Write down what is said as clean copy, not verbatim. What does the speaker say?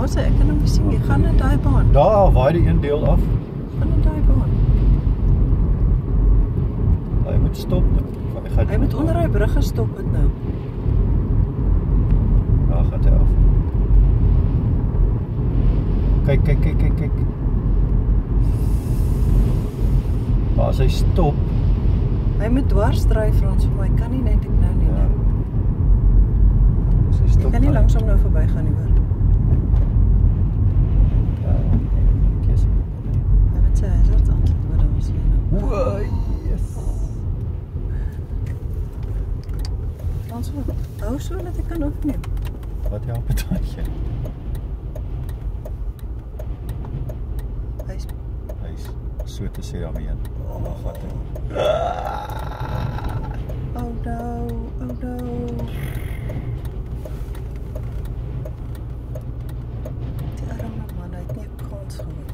Waar is hy? Ek kan hom nie sien nie. Gaan in daai baan. Daar waai die een deel af. Gaan in daai baan. Hy moet stop. Hy moet onder hy brug gestop het nou. Daar gaat hy af. Kyk. As hy stop. Hy moet dwars draai Frans vir my. Kan nie net ek nou nie. Ja. As hy stop. Ek kan nie langsom nou verby gaan nie hoor. Ja, kies. Hy moet sy hazard antwoord waar daar is nou. Wow, yes. Frans, hou so dat ek kan opneem. Wat help het daai? Hy's so te sê daarmee. Wat hy. Oh no. Die arme man, hy het nie 'n kans gehad.